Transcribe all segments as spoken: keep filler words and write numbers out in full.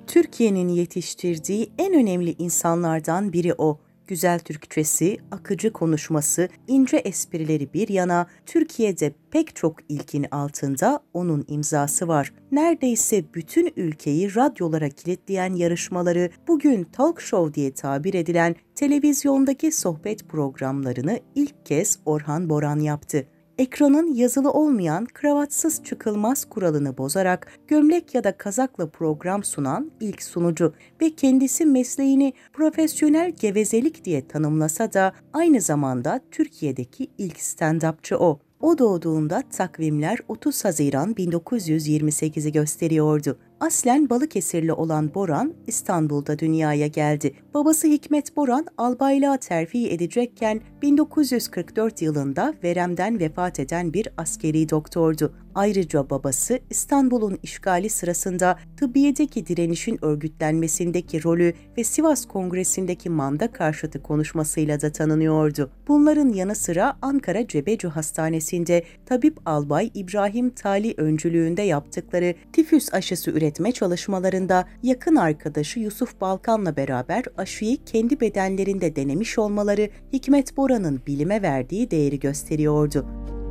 Türkiye'nin yetiştirdiği en önemli insanlardan biri o. Güzel Türkçesi, akıcı konuşması, ince esprileri bir yana, Türkiye'de pek çok ilkin altında onun imzası var. Neredeyse bütün ülkeyi radyolara kilitleyen yarışmaları, bugün talk show diye tabir edilen televizyondaki sohbet programlarını ilk kez Orhan Boran yaptı. Ekranın yazılı olmayan kravatsız çıkılmaz kuralını bozarak gömlek ya da kazakla program sunan ilk sunucu ve kendisi mesleğini profesyonel gevezelik diye tanımlasa da aynı zamanda Türkiye'deki ilk stand-upçı o. O doğduğunda takvimler otuz Haziran bin dokuz yüz yirmi sekizi gösteriyordu. Aslen Balıkesirli olan Boran, İstanbul'da dünyaya geldi. Babası Hikmet Boran, albaylığa terfi edecekken bin dokuz yüz kırk dört yılında veremden vefat eden bir askeri doktordu. Ayrıca babası İstanbul'un işgali sırasında tıbbiyedeki direnişin örgütlenmesindeki rolü ve Sivas Kongresi'ndeki manda karşıtı konuşmasıyla da tanınıyordu. Bunların yanı sıra Ankara Cebeci Hastanesi'nde tabip albay İbrahim Tali öncülüğünde yaptıkları tifüs aşısı üretme çalışmalarında yakın arkadaşı Yusuf Balkan'la beraber aşıyı kendi bedenlerinde denemiş olmaları Hikmet Boran'ın bilime verdiği değeri gösteriyordu.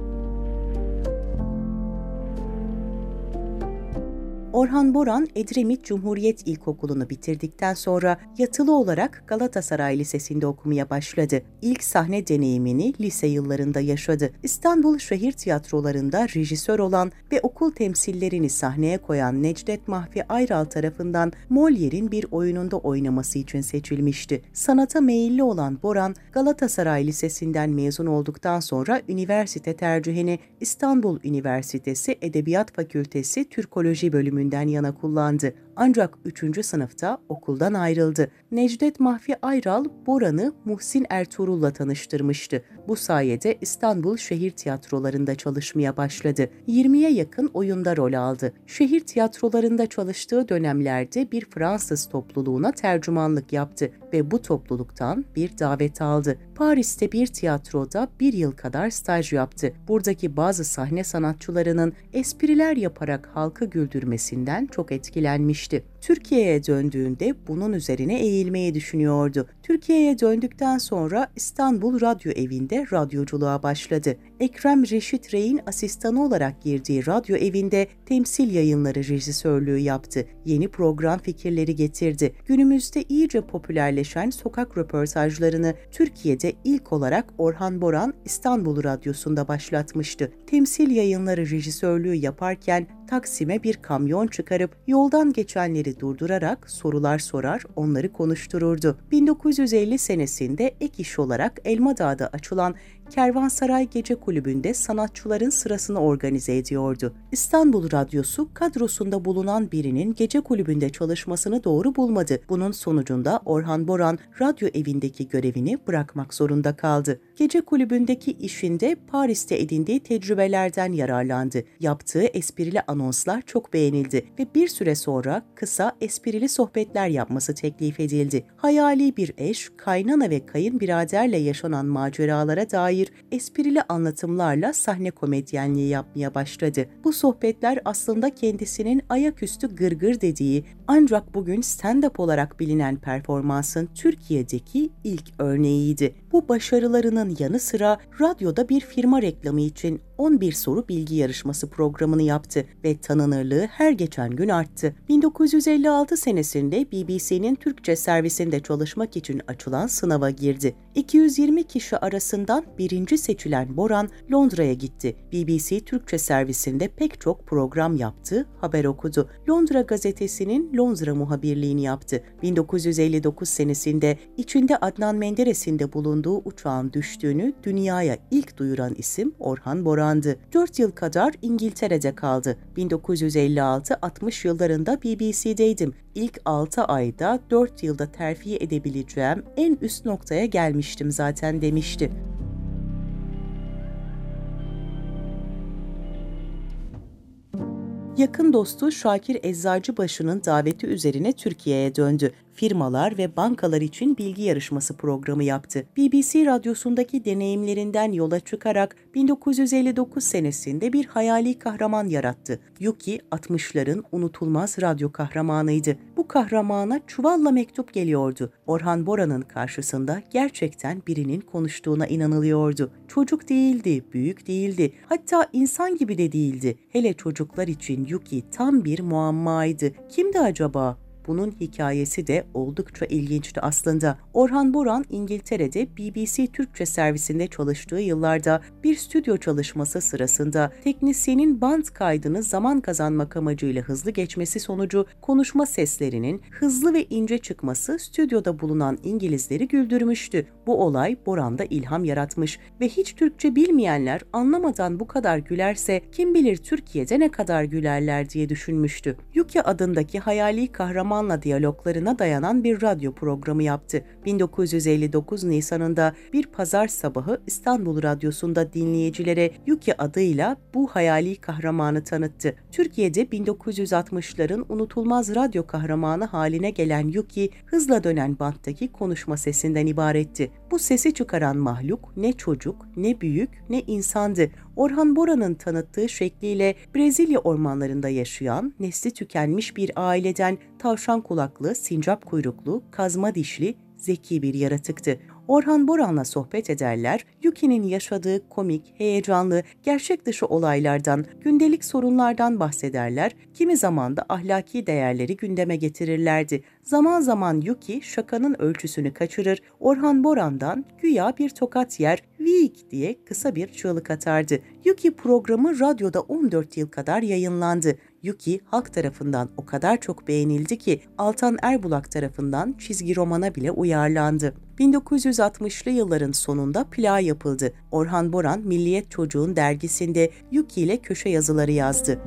Orhan Boran, Edremit Cumhuriyet İlkokulu'nu bitirdikten sonra yatılı olarak Galatasaray Lisesi'nde okumaya başladı. İlk sahne deneyimini lise yıllarında yaşadı. İstanbul şehir tiyatrolarında rejisör olan ve okul temsillerini sahneye koyan Necdet Mahfi Ayral tarafından Molière'in bir oyununda oynaması için seçilmişti. Sanata meyilli olan Boran, Galatasaray Lisesi'nden mezun olduktan sonra üniversite tercihini İstanbul Üniversitesi Edebiyat Fakültesi Türkoloji bölümünde yana kullandı. Ancak üçüncü sınıfta okuldan ayrıldı. Necdet Mahfi Ayral, Boran'ı Muhsin Ertuğrul'la tanıştırmıştı. Bu sayede İstanbul şehir tiyatrolarında çalışmaya başladı. yirmiye yakın oyunda rol aldı. Şehir tiyatrolarında çalıştığı dönemlerde bir Fransız topluluğuna tercümanlık yaptı ve bu topluluktan bir davet aldı. Paris'te bir tiyatroda bir yıl kadar staj yaptı. Buradaki bazı sahne sanatçılarının espriler yaparak halkı güldürmesinden çok etkilenmişti. Türkiye'ye döndüğünde bunun üzerine eğilmeyi düşünüyordu. Türkiye'ye döndükten sonra İstanbul Radyo Evi'nde radyoculuğa başladı. Ekrem Reşit Rey'in asistanı olarak girdiği radyo evinde temsil yayınları rejisörlüğü yaptı. Yeni program fikirleri getirdi. Günümüzde iyice popülerleşen sokak röportajlarını Türkiye'de ilk olarak Orhan Boran İstanbul Radyosu'nda başlatmıştı. Temsil yayınları rejisörlüğü yaparken Taksim'e bir kamyon çıkarıp yoldan geçenleri durdurarak sorular sorar, onları konuştururdu. bin dokuz yüz elli senesinde ek iş olarak Elmadağ'da açılan Kervansaray Gece Kulübü'nde sanatçıların sırasını organize ediyordu. İstanbul Radyosu kadrosunda bulunan birinin gece kulübünde çalışmasını doğru bulmadı. Bunun sonucunda Orhan Boran radyo evindeki görevini bırakmak zorunda kaldı. Gece kulübündeki işinde Paris'te edindiği tecrübelerden yararlandı. Yaptığı esprili anonslar çok beğenildi ve bir süre sonra kısa esprili sohbetler yapması teklif edildi. Hayali bir eş, kaynana ve kayınbiraderle yaşanan maceralara dair esprili anlatımlarla sahne komedyenliği yapmaya başladı. Bu sohbetler aslında kendisinin ayaküstü gırgır dediği ancak bugün stand-up olarak bilinen performansın Türkiye'deki ilk örneğiydi. Bu başarılarının yanı sıra radyoda bir firma reklamı için on bir soru bilgi yarışması programını yaptı ve tanınırlığı her geçen gün arttı. bin dokuz yüz elli altı senesinde B B C'nin Türkçe servisinde çalışmak için açılan sınava girdi. iki yüz yirmi kişi arasından birinci seçilen Boran Londra'ya gitti. B B C Türkçe servisinde pek çok program yaptı, haber okudu. Londra gazetesinin Londra muhabirliğini yaptı. bin dokuz yüz elli dokuz senesinde içinde Adnan Menderes'in de bulunduğu uçağın düştüğünü dünyaya ilk duyuran isim Orhan Boran'dı. dört yıl kadar İngiltere'de kaldı. bin dokuz yüz elli altı altmış yıllarında B B C'deydim. İlk altı ayda dört yılda terfi edebileceğim en üst noktaya gelmiştim zaten demişti. Yakın dostu Şakir Eczacıbaşı'nın daveti üzerine Türkiye'ye döndü. Firmalar ve bankalar için bilgi yarışması programı yaptı. B B C radyosundaki deneyimlerinden yola çıkarak bin dokuz yüz elli dokuz senesinde bir hayali kahraman yarattı. Yuki, altmışların unutulmaz radyo kahramanıydı. Bu kahramana çuvalla mektup geliyordu. Orhan Boran'ın karşısında gerçekten birinin konuştuğuna inanılıyordu. Çocuk değildi, büyük değildi, hatta insan gibi de değildi. Hele çocuklar için Yuki tam bir muammaydı. Kimdi acaba? Bunun hikayesi de oldukça ilginçti aslında. Orhan Boran, İngiltere'de B B C Türkçe servisinde çalıştığı yıllarda bir stüdyo çalışması sırasında teknisyenin band kaydını zaman kazanmak amacıyla hızlı geçmesi sonucu konuşma seslerinin hızlı ve ince çıkması stüdyoda bulunan İngilizleri güldürmüştü. Bu olay Boran'da ilham yaratmış ve hiç Türkçe bilmeyenler anlamadan bu kadar gülerse kim bilir Türkiye'de ne kadar gülerler diye düşünmüştü. Yuki adındaki hayali kahraman diyaloglarına dayanan bir radyo programı yaptı. bin dokuz yüz elli dokuz Nisan'ında bir pazar sabahı İstanbul Radyosu'nda dinleyicilere Yuki adıyla bu hayali kahramanı tanıttı. Türkiye'de bin dokuz yüz altmışların unutulmaz radyo kahramanı haline gelen Yuki, hızla dönen banttaki konuşma sesinden ibaretti. Bu sesi çıkaran mahluk ne çocuk, ne büyük, ne insandı. Orhan Boran'ın tanıttığı şekliyle Brezilya ormanlarında yaşayan, nesli tükenmiş bir aileden tavşan kulaklı, sincap kuyruklu, kazma dişli, zeki bir yaratıktı. Orhan Boran'la sohbet ederler, Yuki'nin yaşadığı komik, heyecanlı, gerçek dışı olaylardan, gündelik sorunlardan bahsederler, kimi zaman da ahlaki değerleri gündeme getirirlerdi. Zaman zaman Yuki şakanın ölçüsünü kaçırır, Orhan Boran'dan güya bir tokat yer, "Vik" diye kısa bir çığlık atardı. Yuki programı radyoda on dört yıl kadar yayınlandı. Yuki halk tarafından o kadar çok beğenildi ki Altan Erbulak tarafından çizgi romana bile uyarlandı. bin dokuz yüz altmışlı yılların sonunda plağı yapıldı. Orhan Boran, Milliyet Çocuğun dergisinde Yuki ile köşe yazıları yazdı.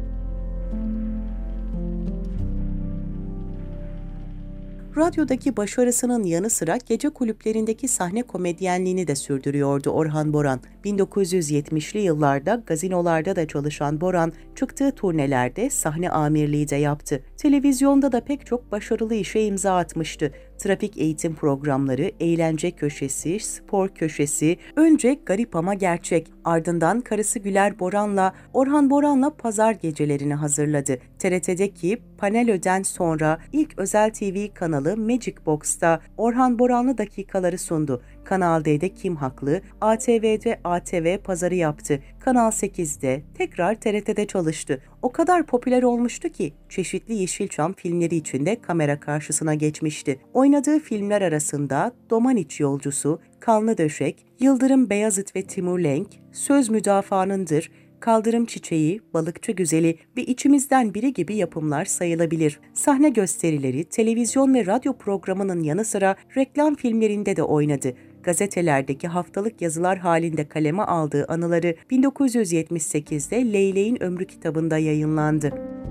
Radyodaki başarısının yanı sıra gece kulüplerindeki sahne komedyenliğini de sürdürüyordu Orhan Boran. bin dokuz yüz yetmişli yıllarda gazinolarda da çalışan Boran, çıktığı turnelerde sahne amirliği de yaptı. Televizyonda da pek çok başarılı işe imza atmıştı. Trafik eğitim programları, eğlence köşesi, spor köşesi, önce Garip Ama Gerçek, ardından karısı Güler Boran'la, Orhan Boran'la pazar gecelerini hazırladı. T R T'deki Panelö'den sonra ilk özel T V kanalı Magic Box'ta Orhan Boran'lı dakikaları sundu. Kanal D'de Kim Haklı, A T V'de A T V pazarı yaptı. Kanal sekizde tekrar T R T'de çalıştı. O kadar popüler olmuştu ki çeşitli Yeşilçam filmleri içinde kamera karşısına geçmişti. Oynadığı filmler arasında Domaniç Yolcusu, Kanlı Döşek, Yıldırım Beyazıt ve Timur Lenk, Söz Müdafaanındır, Kaldırım Çiçeği, Balıkçı Güzeli ve İçimizden Biri gibi yapımlar sayılabilir. Sahne gösterileri, televizyon ve radyo programının yanı sıra reklam filmlerinde de oynadı. Gazetelerdeki haftalık yazılar halinde kaleme aldığı anıları bin dokuz yüz yetmiş sekizde Leylek'in Ömrü kitabında yayınlandı.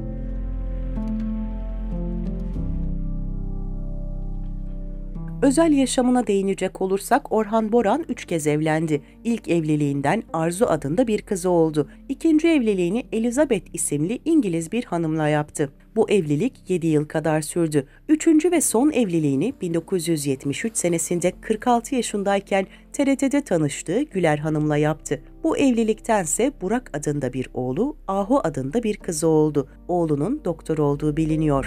Özel yaşamına değinecek olursak Orhan Boran üç kez evlendi. İlk evliliğinden Arzu adında bir kızı oldu. İkinci evliliğini Elizabeth isimli İngiliz bir hanımla yaptı. Bu evlilik yedi yıl kadar sürdü. Üçüncü ve son evliliğini bin dokuz yüz yetmiş üç senesinde kırk altı yaşındayken T R T'de tanıştığı Güler Hanım'la yaptı. Bu evliliktense Burak adında bir oğlu, Ahu adında bir kızı oldu. Oğlunun doktor olduğu biliniyor.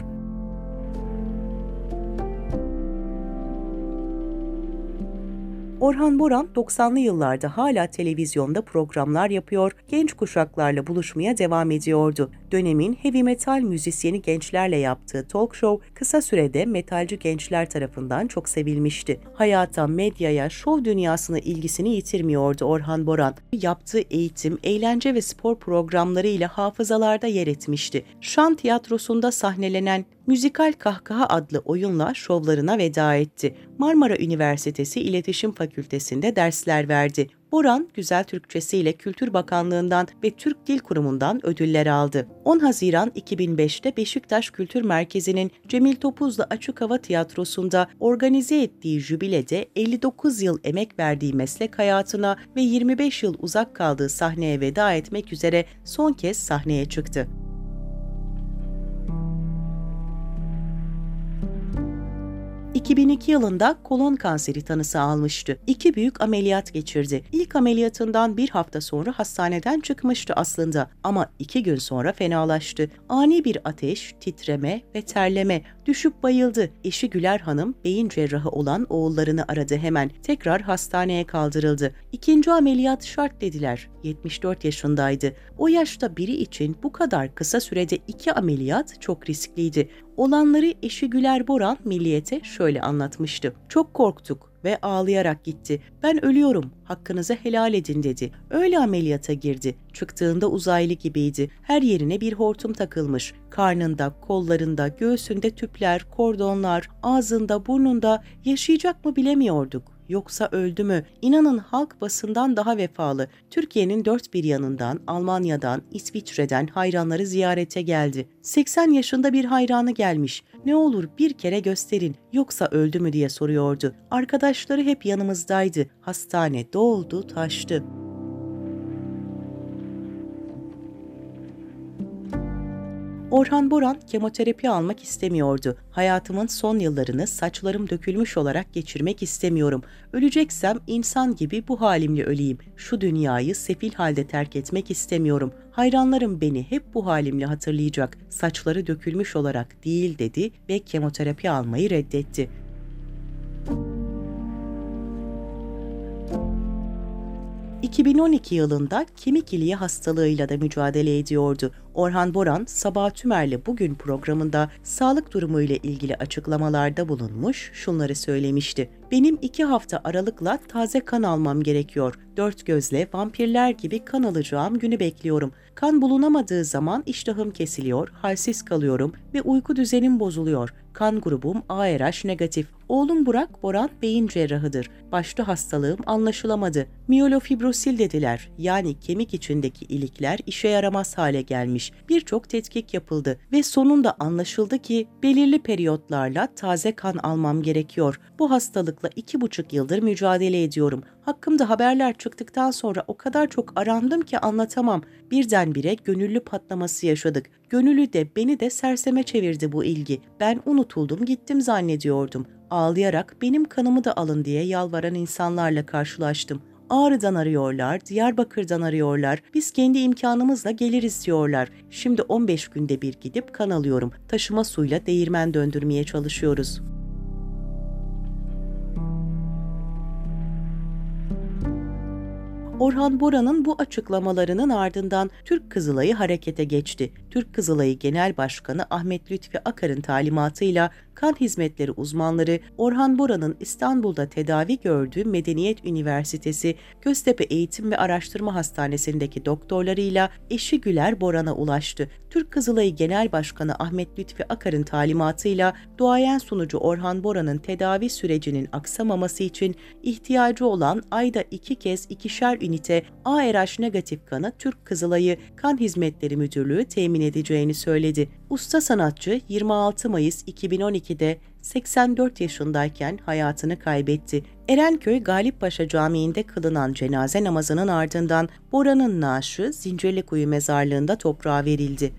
Orhan Boran doksanlı yıllarda hala televizyonda programlar yapıyor, genç kuşaklarla buluşmaya devam ediyordu. Dönemin heavy metal müzisyeni gençlerle yaptığı talk show kısa sürede metalci gençler tarafından çok sevilmişti. Hayata, medyaya, şov dünyasına ilgisini yitirmiyordu Orhan Boran. Yaptığı eğitim, eğlence ve spor programlarıyla hafızalarda yer etmişti. Şan Tiyatrosu'nda sahnelenen Müzikal Kahkaha adlı oyunla şovlarına veda etti. Marmara Üniversitesi İletişim Fakültesi'nde dersler verdi. Boran, güzel Türkçesiyle Kültür Bakanlığı'ndan ve Türk Dil Kurumu'ndan ödüller aldı. on Haziran iki bin beşte Beşiktaş Kültür Merkezi'nin Cemil Topuzlu Açık Hava Tiyatrosu'nda organize ettiği jübilede elli dokuz yıl emek verdiği meslek hayatına ve yirmi beş yıl uzak kaldığı sahneye veda etmek üzere son kez sahneye çıktı. iki bin iki yılında kolon kanseri tanısı almıştı. İki büyük ameliyat geçirdi. İlk ameliyatından bir hafta sonra hastaneden çıkmıştı aslında ama iki gün sonra fenalaştı. Ani bir ateş, titreme ve terleme. Düşüp bayıldı. Eşi Güler Hanım beyin cerrahı olan oğullarını aradı hemen. Tekrar hastaneye kaldırıldı. İkinci ameliyat şart dediler. yetmiş dört yaşındaydı. O yaşta biri için bu kadar kısa sürede iki ameliyat çok riskliydi. Olanları eşi Güler Boran Milliyet'e şöyle anlatmıştı. Çok korktuk ve ağlayarak gitti. Ben ölüyorum, hakkınızı helal edin dedi. Öyle ameliyata girdi. Çıktığında uzaylı gibiydi. Her yerine bir hortum takılmış. Karnında, kollarında, göğsünde tüpler, kordonlar, ağzında, burnunda. Yaşayacak mı bilemiyorduk. Yoksa öldü mü? İnanın halk basından daha vefalı. Türkiye'nin dört bir yanından, Almanya'dan, İsviçre'den hayranları ziyarete geldi. seksen yaşında bir hayranı gelmiş. Ne olur bir kere gösterin, yoksa öldü mü diye soruyordu. Arkadaşları hep yanımızdaydı. Hastane doldu, taştı. Orhan Boran kemoterapi almak istemiyordu. Hayatımın son yıllarını saçlarım dökülmüş olarak geçirmek istemiyorum. Öleceksem insan gibi bu halimle öleyim. Şu dünyayı sefil halde terk etmek istemiyorum. Hayranlarım beni hep bu halimle hatırlayacak. Saçları dökülmüş olarak değil dedi ve kemoterapi almayı reddetti. iki bin on iki yılında kemik iliği hastalığıyla da mücadele ediyordu. Orhan Boran, Sabah Tümer'le Bugün programında sağlık durumuyla ilgili açıklamalarda bulunmuş, şunları söylemişti. Benim iki hafta aralıkla taze kan almam gerekiyor. Dört gözle vampirler gibi kan alacağım günü bekliyorum. Kan bulunamadığı zaman iştahım kesiliyor, halsiz kalıyorum ve uyku düzenim bozuluyor. Kan grubum A R H negatif. Oğlum Burak Boran beyin cerrahıdır. Başta hastalığım anlaşılamadı. Miyelofibrosil dediler. Yani kemik içindeki ilikler işe yaramaz hale gelmiş. Birçok tetkik yapıldı ve sonunda anlaşıldı ki belirli periyotlarla taze kan almam gerekiyor. Bu hastalıkla iki buçuk yıldır mücadele ediyorum. Hakkımda haberler çıktıktan sonra o kadar çok arandım ki anlatamam. Birdenbire gönüllü patlaması yaşadık. Gönüllü de beni de serseme çevirdi bu ilgi. Ben unutuldum gittim zannediyordum. Ağlayarak benim kanımı da alın diye yalvaran insanlarla karşılaştım. Ağrı'dan arıyorlar, Diyarbakır'dan arıyorlar. Biz kendi imkanımızla geliriz diyorlar. Şimdi on beş günde bir gidip kan alıyorum. Taşıma suyla değirmen döndürmeye çalışıyoruz. Orhan Boran'ın bu açıklamalarının ardından Türk Kızılayı harekete geçti. Türk Kızılayı Genel Başkanı Ahmet Lütfi Akar'ın talimatıyla kan hizmetleri uzmanları Orhan Boran'ın İstanbul'da tedavi gördüğü Medeniyet Üniversitesi Göztepe Eğitim ve Araştırma Hastanesi'ndeki doktorlarıyla eşi Güler Boran'a ulaştı. Türk Kızılayı Genel Başkanı Ahmet Lütfi Akar'ın talimatıyla duayen sunucu Orhan Boran'ın tedavi sürecinin aksamaması için ihtiyacı olan ayda iki kez ikişer ünite A R H negatif kanı Türk Kızılayı Kan Hizmetleri Müdürlüğü temin edeceğini söyledi. Usta sanatçı yirmi altı Mayıs iki bin on ikide seksen dört yaşındayken hayatını kaybetti. Erenköy Galippaşa Camii'nde kılınan cenaze namazının ardından Boran'ın naaşı Zincirlikuyu mezarlığında toprağa verildi.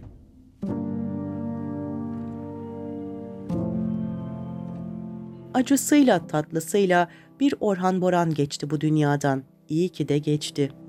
Acısıyla tatlısıyla bir Orhan Boran geçti bu dünyadan. İyi ki de geçti.